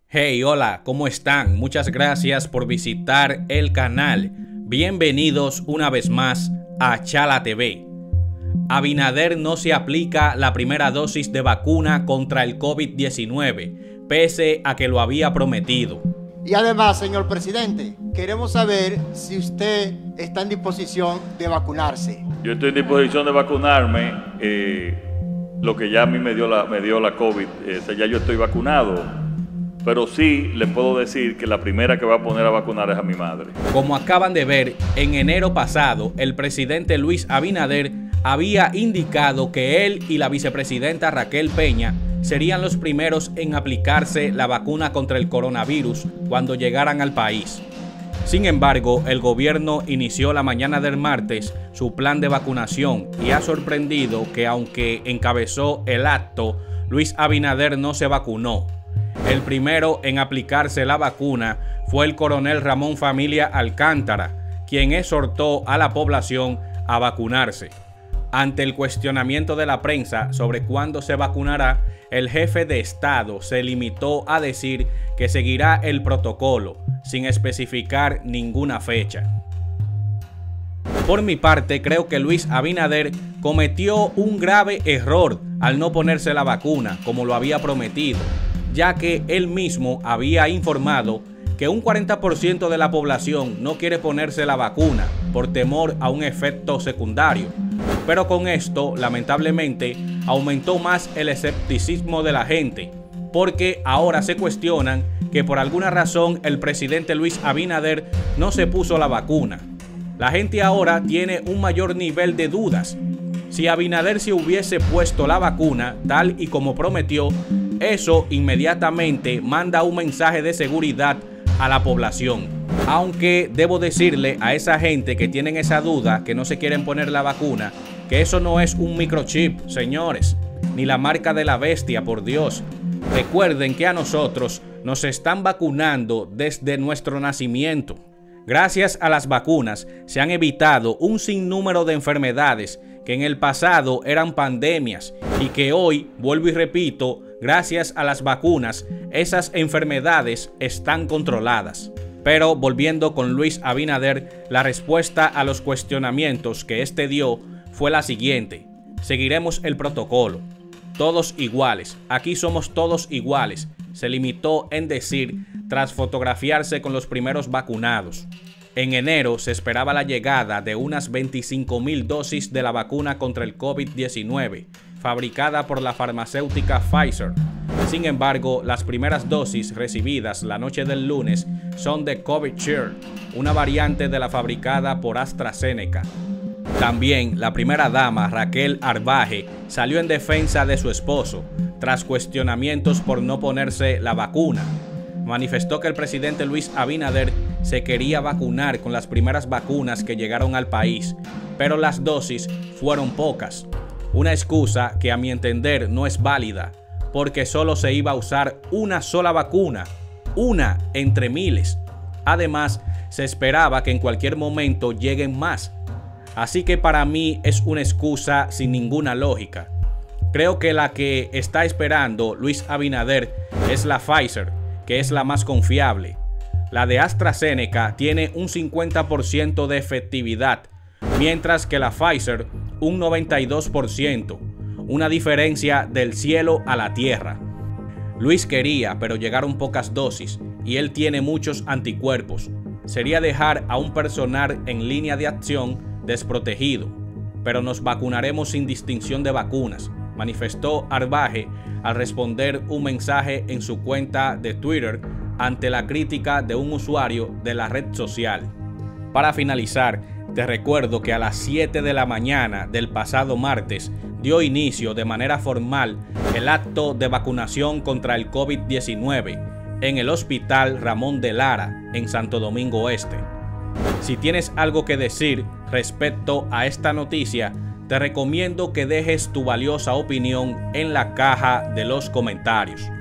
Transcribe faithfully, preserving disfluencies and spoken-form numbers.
Hey, hola, ¿cómo están? Muchas gracias por visitar el canal. Bienvenidos una vez más a Chala T V. Abinader no se aplica la primera dosis de vacuna contra el COVID diecinueve, pese a que lo había prometido. Y además, señor presidente, queremos saber si usted está en disposición de vacunarse. Yo estoy en disposición de vacunarme, eh, lo que ya a mí me dio la, me dio la COVID, eh, o sea, ya yo estoy vacunado. Pero sí le puedo decir que la primera que va a poner a vacunar es a mi madre. Como acaban de ver, en enero pasado, el presidente Luis Abinader había indicado que él y la vicepresidenta Raquel Peña serían los primeros en aplicarse la vacuna contra el coronavirus cuando llegaran al país. Sin embargo, el gobierno inició la mañana del martes su plan de vacunación y ha sorprendido que, aunque encabezó el acto, Luis Abinader no se vacunó. El primero en aplicarse la vacuna fue el coronel Ramón Familia Alcántara, quien exhortó a la población a vacunarse. Ante el cuestionamiento de la prensa sobre cuándo se vacunará, el jefe de Estado se limitó a decir que seguirá el protocolo, sin especificar ninguna fecha. Por mi parte, creo que Luis Abinader cometió un grave error al no ponerse la vacuna, como lo había prometido, ya que él mismo había informado que un cuarenta por ciento de la población no quiere ponerse la vacuna por temor a un efecto secundario. Pero con esto, lamentablemente, aumentó más el escepticismo de la gente, porque ahora se cuestionan que por alguna razón el presidente Luis Abinader no se puso la vacuna. La gente ahora tiene un mayor nivel de dudas. Si Abinader se hubiese puesto la vacuna, tal y como prometió, eso inmediatamente manda un mensaje de seguridad a la población. Aunque debo decirle a esa gente que tienen esa duda, que no se quieren poner la vacuna, que eso no es un microchip, señores, ni la marca de la bestia, por Dios. Recuerden que a nosotros nos están vacunando desde nuestro nacimiento. Gracias a las vacunas se han evitado un sinnúmero de enfermedades que en el pasado eran pandemias y que hoy, vuelvo y repito, gracias a las vacunas, esas enfermedades están controladas. Pero volviendo con Luis Abinader, la respuesta a los cuestionamientos que éste dio fue la siguiente: seguiremos el protocolo. Todos iguales, aquí somos todos iguales, se limitó en decir tras fotografiarse con los primeros vacunados. En enero se esperaba la llegada de unas veinticinco mil dosis de la vacuna contra el COVID diecinueve, fabricada por la farmacéutica Pfizer. Sin embargo, las primeras dosis recibidas la noche del lunes son de Covishield, una variante de la fabricada por AstraZeneca. También la primera dama Raquel Arbaje salió en defensa de su esposo, tras cuestionamientos por no ponerse la vacuna. Manifestó que el presidente Luis Abinader se quería vacunar con las primeras vacunas que llegaron al país, pero las dosis fueron pocas. Una excusa que a mi entender no es válida, porque solo se iba a usar una sola vacuna, una entre miles. Además, se esperaba que en cualquier momento lleguen más. Así que para mí es una excusa sin ninguna lógica. Creo que la que está esperando Luis Abinader es la Pfizer, que es la más confiable. La de AstraZeneca tiene un cincuenta por ciento de efectividad, mientras que la Pfizer un noventa y dos por ciento, una diferencia del cielo a la tierra. Luis quería, pero llegaron pocas dosis y él tiene muchos anticuerpos. Sería dejar a un personal en línea de acción desprotegido, pero nos vacunaremos sin distinción de vacunas, manifestó Arbaje al responder un mensaje en su cuenta de Twitter ante la crítica de un usuario de la red social. Para finalizar, te recuerdo que a las siete de la mañana del pasado martes dio inicio de manera formal el acto de vacunación contra el COVID diecinueve en el Hospital Ramón de Lara, en Santo Domingo Este. Si tienes algo que decir respecto a esta noticia, te recomiendo que dejes tu valiosa opinión en la caja de los comentarios.